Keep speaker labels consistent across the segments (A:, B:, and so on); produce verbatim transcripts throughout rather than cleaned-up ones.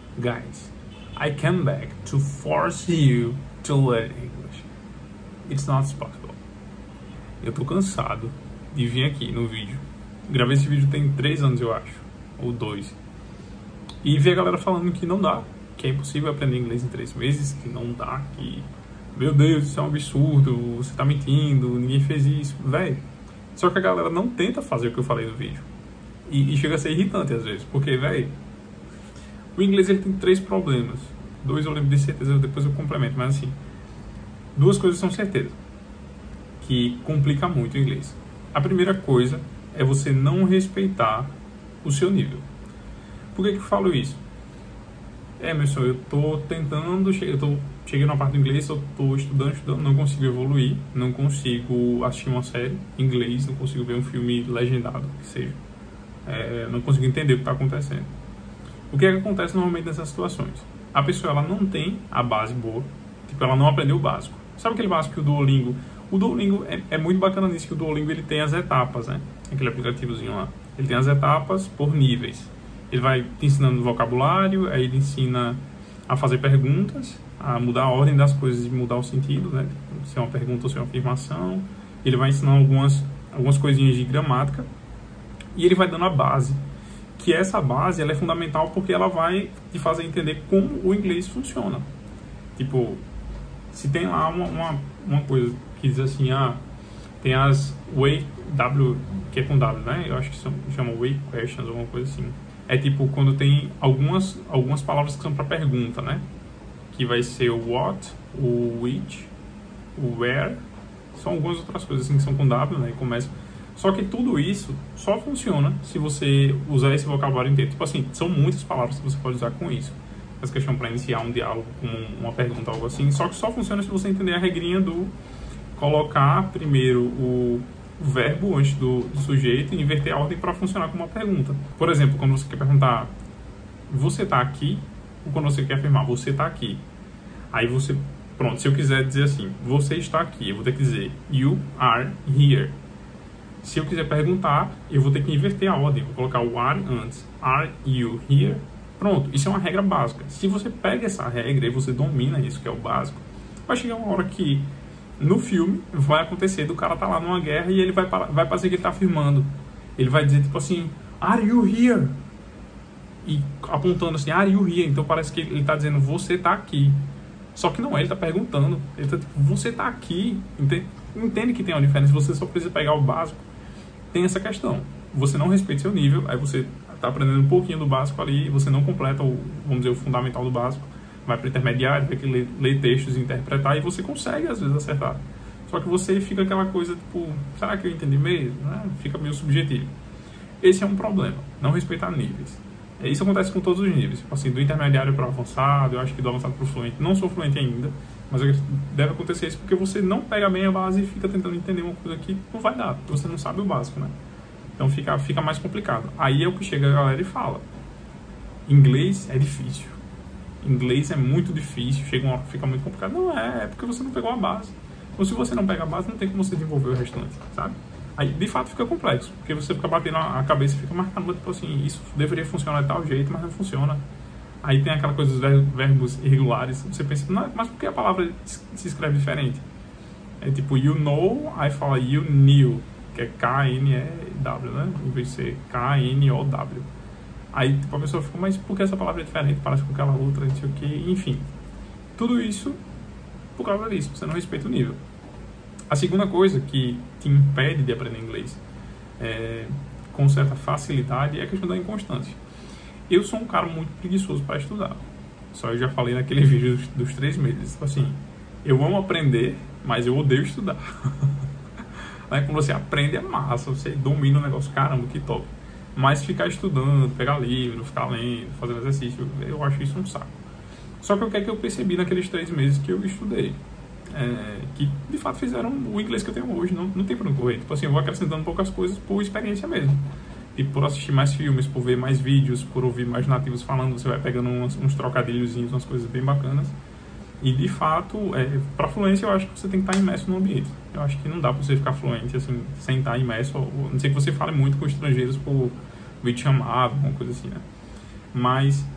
A: Guys, I came back to force you to learn English. It's not possible. Eu tô cansado de vir aqui no vídeo. Gravei esse vídeo tem três anos, eu acho. Ou dois. E ver a galera falando que não dá. Que é impossível aprender inglês em três meses. Que não dá. Que, meu Deus, isso é um absurdo. Você tá mentindo. Ninguém fez isso. Véi. Só que a galera não tenta fazer o que eu falei no vídeo. E, e chega a ser irritante às vezes. Porque, véi, o inglês ele tem três problemas. Dois eu lembro de certeza, depois eu complemento. Mas assim, duas coisas são certeza que complica muito o inglês. A primeira coisa é você não respeitar o seu nível. Por que que eu falo isso? É, meu senhor, eu tô tentando, eu tô, cheguei na parte do inglês, eu tô estudando, estudando, não consigo evoluir, não consigo assistir uma série em inglês, não consigo ver um filme legendado, que seja. É, não consigo entender o que está acontecendo. O que é que acontece normalmente nessas situações? A pessoa ela não tem a base boa, tipo, ela não aprendeu o básico. Sabe aquele básico que o Duolingo... O Duolingo é, é muito bacana nisso, que o Duolingo ele tem as etapas, né? Aquele aplicativozinho lá. Ele tem as etapas por níveis. Ele vai te ensinando vocabulário, aí ele ensina a fazer perguntas, a mudar a ordem das coisas e mudar o sentido, né? Se é uma pergunta ou se é uma afirmação. Ele vai ensinando algumas, algumas coisinhas de gramática e ele vai dando a base. Que essa base ela é fundamental porque ela vai te fazer entender como o inglês funciona. Tipo, se tem lá uma, uma, uma coisa que diz assim, ah, tem as way, W, que é com W, né? Eu acho que são, chama way questions, alguma coisa assim. É tipo quando tem algumas, algumas palavras que são para pergunta, né? Que vai ser o what, o which, o where. São algumas outras coisas assim que são com W, né? E começa. Só que tudo isso só funciona se você usar esse vocabulário inteiro. Tipo assim, são muitas palavras que você pode usar com isso. Essa questão para iniciar um diálogo com uma pergunta, algo assim. Só que só funciona se você entender a regrinha do colocar primeiro o o verbo antes do, do sujeito e inverter a ordem para funcionar como uma pergunta. Por exemplo, quando você quer perguntar você está aqui, ou quando você quer afirmar você está aqui. Aí você, pronto, se eu quiser dizer assim, você está aqui, eu vou ter que dizer you are here. Se eu quiser perguntar, eu vou ter que inverter a ordem, vou colocar o are antes. Are you here? Pronto, isso é uma regra básica. Se você pega essa regra e você domina isso, que é o básico, vai chegar uma hora que no filme vai acontecer do cara tá lá numa guerra e ele vai, vai fazer que ele tá afirmando. Ele vai dizer tipo assim, are you here? E apontando assim, are you here? Então parece que ele tá dizendo, você tá aqui. Só que não é, ele tá perguntando. Ele tá tipo, você tá aqui. Entende, entende que tem uma diferença, você só precisa pegar o básico. Tem essa questão. Você não respeita seu nível, aí você tá aprendendo um pouquinho do básico ali, você não completa o, vamos dizer, o fundamental do básico. Vai para o intermediário, vai ler, ler textos e interpretar, e você consegue às vezes acertar. Só que você fica aquela coisa tipo, será que eu entendi mesmo? Né? Fica meio subjetivo. Esse é um problema, não respeitar níveis. Isso acontece com todos os níveis, tipo assim, do intermediário para o avançado, eu acho que do avançado para o fluente. Não sou fluente ainda, mas deve acontecer isso porque você não pega bem a base e fica tentando entender uma coisa que não vai dar, porque você não sabe o básico, né? Então fica, fica mais complicado. Aí é o que chega a galera e fala, inglês é difícil. Inglês é muito difícil, chega uma hora que fica muito complicado. Não é, é porque você não pegou a base. Então se você não pega a base, não tem como você desenvolver o restante, sabe? Aí de fato fica complexo, porque você fica batendo a cabeça e fica marcando, tipo assim, isso deveria funcionar de tal jeito, mas não funciona. Aí tem aquela coisa dos verbos irregulares, você pensa, não, mas por que a palavra se escreve diferente? É tipo, you know, aí fala you knew, que é K N E W, né? Em vez de ser K N O W. Aí tipo, a pessoa fica, mas por que essa palavra é diferente? Parece com aquela outra, não sei o que, enfim. Tudo isso por causa disso, você não respeita o nível. A segunda coisa que te impede de aprender inglês é, com certa facilidade é a questão da inconstância. Eu sou um cara muito preguiçoso para estudar. Só eu já falei naquele vídeo dos, dos três meses. Tipo assim, eu amo aprender, mas eu odeio estudar. Aí, quando você aprende é massa, você domina o negócio, caramba, que top. Mas ficar estudando, pegar livro, ficar lendo, fazendo exercício, eu acho isso um saco. Só que o que é que eu percebi naqueles três meses que eu estudei? É, que de fato fizeram o inglês que eu tenho hoje, não, não tem por onde correr. Tipo assim, eu vou acrescentando poucas coisas por experiência mesmo. E por assistir mais filmes, por ver mais vídeos, por ouvir mais nativos falando, você vai pegando uns, uns trocadilhozinhos, umas coisas bem bacanas. E de fato, é, para fluência eu acho que você tem que estar imerso no ambiente. Eu acho que não dá para você ficar fluente assim, sem estar imerso. A não ser que você fale muito com estrangeiros por vídeo chamado, alguma coisa assim, né? Mas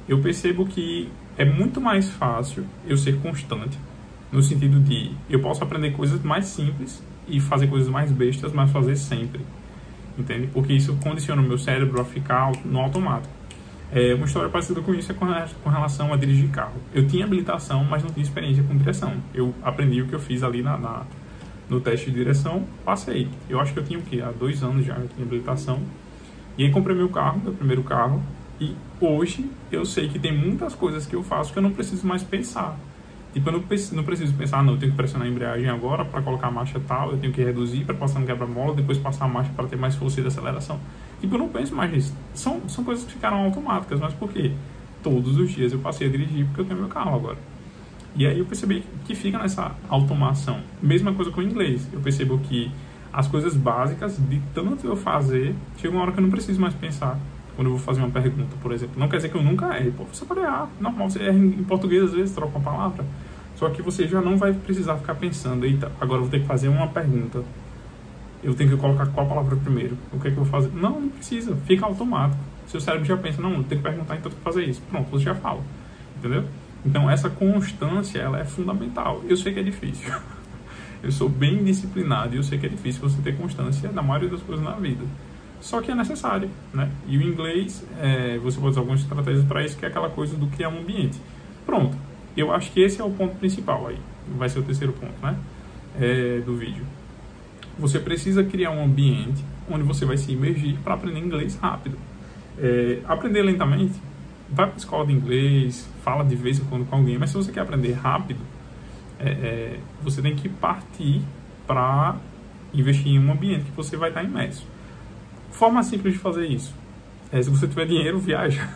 A: eu percebo que é muito mais fácil eu ser constante, no sentido de eu posso aprender coisas mais simples e fazer coisas mais bestas, mas fazer sempre, entende? Porque isso condiciona o meu cérebro a ficar no automático. É, uma história parecida com isso é com, com relação a dirigir carro. Eu tinha habilitação, mas não tinha experiência com direção. Eu aprendi o que eu fiz ali na, na, no teste de direção, passei. Eu acho que eu tinha o quê? Há dois anos já eu tinha habilitação. E aí comprei meu carro, meu primeiro carro, e hoje eu sei que tem muitas coisas que eu faço que eu não preciso mais pensar. Tipo, eu não preciso, não preciso pensar, não, eu tenho que pressionar a embreagem agora para colocar a marcha tal, eu tenho que reduzir para passar no quebra-mola, depois passar a marcha para ter mais força de aceleração. Tipo, eu não penso mais nisso. São, são coisas que ficaram automáticas, mas por quê? Todos os dias eu passei a dirigir porque eu tenho meu carro agora. E aí eu percebi que fica nessa automação. Mesma coisa com o inglês. Eu percebo que as coisas básicas, de tanto eu fazer, chega uma hora que eu não preciso mais pensar. Quando eu vou fazer uma pergunta, por exemplo. Não quer dizer que eu nunca erre. Pô, você pode errar. Normal, você erra em português, às vezes, troca uma palavra. Só que você já não vai precisar ficar pensando, eita, agora eu vou ter que fazer uma pergunta. Eu tenho que colocar qual palavra primeiro. O que é que eu vou fazer? Não, não precisa. Fica automático. Seu cérebro já pensa, não, eu tenho que perguntar, então eu tenho que fazer isso. Pronto, você já fala. Entendeu? Então, essa constância, ela é fundamental. Eu sei que é difícil. Eu sou bem disciplinado e eu sei que é difícil você ter constância na maioria das coisas na vida. Só que é necessário, né? E o inglês, é, você pode usar algumas estratégias para isso, que é aquela coisa do criar um ambiente. Pronto. Eu acho que esse é o ponto principal aí. Vai ser o terceiro ponto, né? É, do vídeo. Você precisa criar um ambiente onde você vai se imergir para aprender inglês rápido. É, aprender lentamente, vai para a escola de inglês, fala de vez em quando com alguém, mas se você quer aprender rápido, é, é, você tem que partir para investir em um ambiente que você vai estar imerso. Forma simples de fazer isso. É, se você tiver dinheiro, viaja.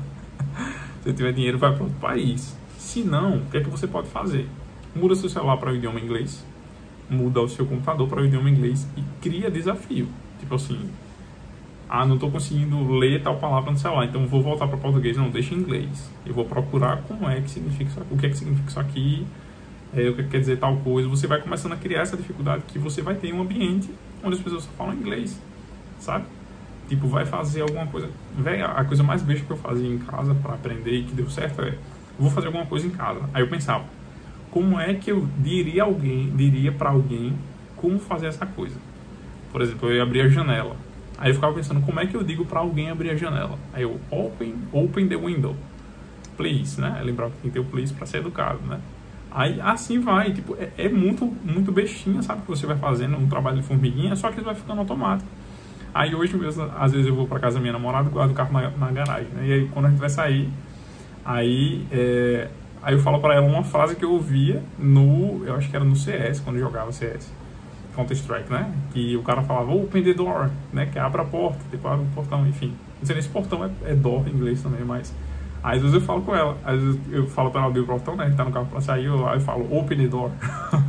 A: Se você tiver dinheiro, vai para outro país. Se não, o que é que você pode fazer? Muda seu celular para o idioma inglês, muda o seu computador para o idioma inglês e cria desafio. Tipo assim, ah, não estou conseguindo ler tal palavra no celular, então vou voltar para português. Não, deixa em inglês. Eu vou procurar como é que significa isso, o que é que significa isso aqui, é, o que quer dizer tal coisa. Você vai começando a criar essa dificuldade que você vai ter em um ambiente onde as pessoas falam inglês, sabe? Tipo, vai fazer alguma coisa. Véi, a coisa mais besta que eu fazia em casa para aprender e que deu certo é, vou fazer alguma coisa em casa. Aí eu pensava, como é que eu diria alguém, diria para alguém como fazer essa coisa? Por exemplo, eu ia abrir a janela. Aí eu ficava pensando, como é que eu digo para alguém abrir a janela? Aí eu, open, open the window, please, né? Lembrar que tem que ter o please para ser educado, né? Aí assim vai, tipo, é, é muito, muito bestinha, sabe? Que você vai fazendo um trabalho de formiguinha, só que ele vai ficando automático. Aí hoje mesmo, às vezes eu vou para casa da minha namorada e guardo o carro na, na garagem, né? E aí quando a gente vai sair, aí, é, aí eu falo para ela uma frase que eu ouvia no, eu acho que era no C S, quando eu jogava C S, Counter-Strike, né? Que o cara falava, open the door, né? Que abra a porta, tipo, abre o portão, enfim. Não sei nem se portão é, é door em inglês também, mas... Aí às vezes eu falo com ela, às vezes eu falo para ela abrir o portão, né? Que tá no carro para sair, eu, aí eu falo, open the door.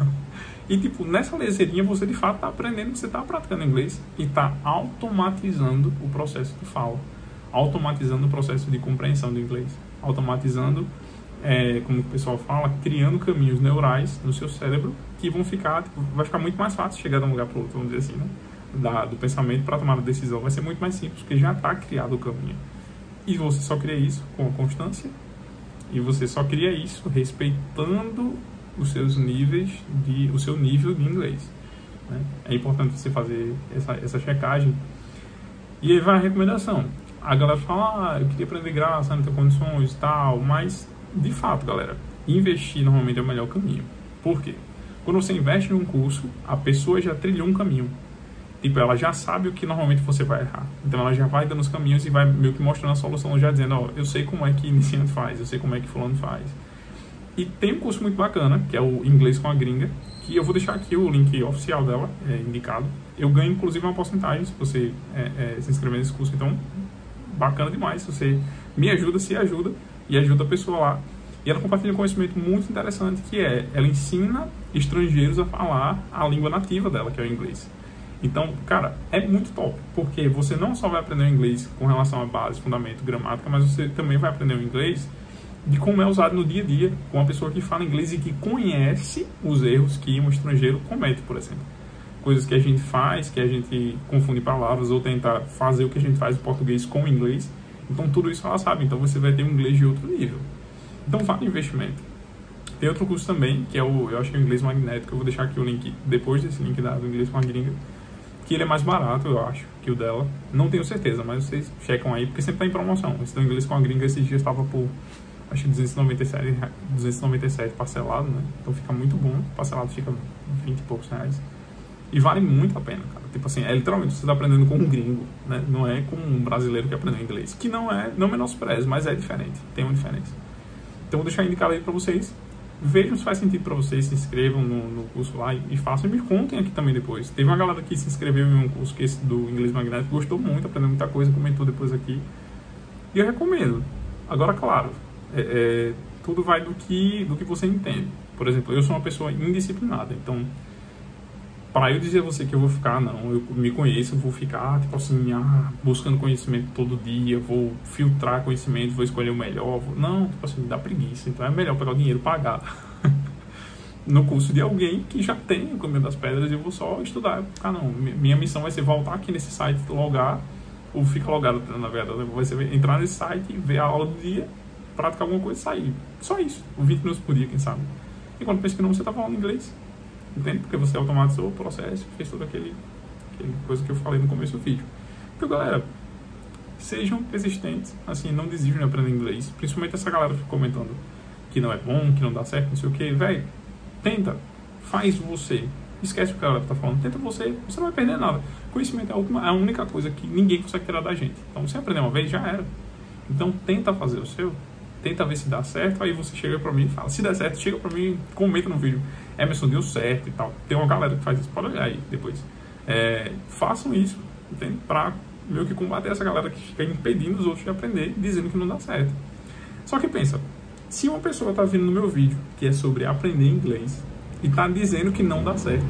A: E, tipo, nessa leseirinha você, de fato, está aprendendo, você está praticando inglês e está automatizando o processo de fala, automatizando o processo de compreensão do inglês, automatizando, é, como o pessoal fala, criando caminhos neurais no seu cérebro que vão ficar, tipo, vai ficar muito mais fácil chegar de um lugar para o outro, vamos dizer assim, né? Da, do pensamento para tomar a decisão vai ser muito mais simples, porque já está criado o caminho. E você só cria isso com constância, e você só cria isso respeitando os seus níveis de, o seu nível de inglês, né? É importante você fazer essa, essa checagem. E aí vai a recomendação. A galera fala, ah, eu queria aprender graça, não tenho condições e tal, mas de fato, galera, investir normalmente é o melhor caminho. Por quê? Quando você investe em um curso, a pessoa já trilhou um caminho. Tipo, ela já sabe o que normalmente você vai errar. Então ela já vai dando os caminhos e vai meio que mostrando a solução, já dizendo, ó, eu sei como é que iniciante faz, eu sei como é que fulano faz. E tem um curso muito bacana, que é o Inglês com a Gringa, que eu vou deixar aqui o link oficial dela, é, indicado. Eu ganho, inclusive, uma porcentagem se você é, é, se inscrever nesse curso. Então, bacana demais. Você me ajuda, se ajuda, e ajuda a pessoa lá. E ela compartilha um conhecimento muito interessante, que é, ela ensina estrangeiros a falar a língua nativa dela, que é o inglês. Então, cara, é muito top, porque você não só vai aprender o inglês com relação à base, fundamento, gramática, mas você também vai aprender o inglês de como é usado no dia a dia, com uma pessoa que fala inglês e que conhece os erros que um estrangeiro comete, por exemplo. Coisas que a gente faz, que a gente confunde palavras ou tenta fazer o que a gente faz em português com o inglês, Então tudo isso ela sabe, então você vai ter um inglês de outro nível. Então vale investimento. Tem outro curso também, que é o, eu acho que é o inglês magnético, eu vou deixar aqui o link, depois desse link da, do inglês com a gringa, que ele é mais barato, eu acho, que o dela. Não tenho certeza, mas vocês checam aí, porque sempre tá em promoção. Esse do inglês com a gringa, esses dias estava por, acho que duzentos e noventa e sete parcelado, né? Então fica muito bom, parcelado fica vinte e poucos reais. E vale muito a pena, cara. Tipo assim, é literalmente você tá aprendendo com um gringo, né? Não é com um brasileiro que aprendeu inglês. Que não é, não menosprezo, mas é diferente. Tem uma diferença. Então vou deixar indicado aí pra vocês. Vejam se faz sentido pra vocês, se inscrevam no, no curso lá e, e façam e me contem aqui também depois. Teve uma galera que se inscreveu em um curso que esse do inglês magnético, gostou muito, aprendeu muita coisa, comentou depois aqui. E eu recomendo. Agora, claro, é, é, tudo vai do que, do que você entende. Por exemplo, eu sou uma pessoa indisciplinada, então para eu dizer a você que eu vou ficar, não, eu me conheço, eu vou ficar, tipo assim, ah, buscando conhecimento todo dia, vou filtrar conhecimento, vou escolher o melhor, vou... não, tipo assim, dá preguiça, então é melhor pegar o dinheiro e pagar no curso de alguém que já tem o caminho das pedras e eu vou só estudar. Ah, não, minha missão vai ser voltar aqui nesse site, logar, ou fica logado, na verdade, vai ser entrar nesse site, ver a aula do dia, praticar alguma coisa e sair. Só isso, vinte minutos por dia, quem sabe. E quando pensa que não, você tá falando inglês. Entende? Porque você automatizou o processo, fez toda aquele, aquele coisa que eu falei no começo do vídeo. Então, galera, sejam persistentes, assim, não desistam de aprender inglês. Principalmente essa galera que fica comentando que não é bom, que não dá certo, não sei o que. Velho, tenta, faz você. Esquece o que a galera tá falando, tenta você, você não vai perder nada. Conhecimento é a, última, é a única coisa que ninguém consegue tirar da gente. Então, você aprender uma vez, já era. Então, tenta fazer o seu. Tenta ver se dá certo, aí você chega pra mim e fala, se der certo, chega pra mim, comenta no vídeo, Emerson, deu certo e tal. Tem uma galera que faz isso, pode olhar aí depois. É, façam isso, entende? Pra meio que combater essa galera que fica impedindo os outros de aprender, dizendo que não dá certo. Só que pensa, se uma pessoa tá vindo no meu vídeo, que é sobre aprender inglês, e tá dizendo que não dá certo,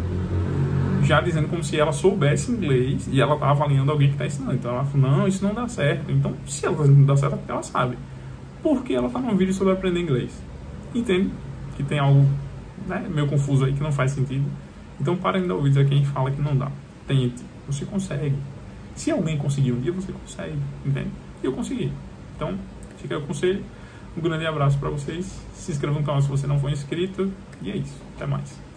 A: já dizendo como se ela soubesse inglês, e ela tá avaliando alguém que tá ensinando, então ela fala, não, isso não dá certo. Então, se ela não dá certo, é porque ela sabe. Porque ela tá num vídeo sobre aprender inglês. Entende? Que tem algo, né, meio confuso aí, que não faz sentido. Então parem de dar ouvidos a quem fala que não dá. Tente. Você consegue. Se alguém conseguir um dia, você consegue. Entende? E eu consegui. Então, fica aí o conselho. Um grande abraço pra vocês. Se inscreva no canal se você não for inscrito. E é isso. Até mais.